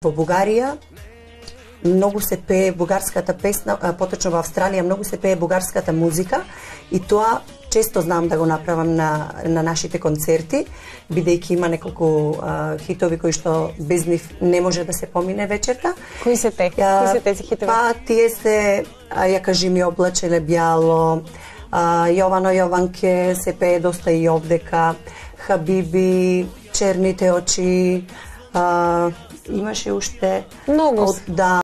во Бугарија многу се пее бугарската песна, поточно во Австралија многу се пее бугарската музика и тоа често знам да го направам на нашите концерти, бидејќи има неколку хитови кои што без нив не може да се помине вечерта. Кои се те? Кои се тези хитови? Па тие се Ја кажи ми облачеле бјало, Јовано Јованке се пее доста и овдека, Хабиби, Черните очи, имаше уште многу. Да.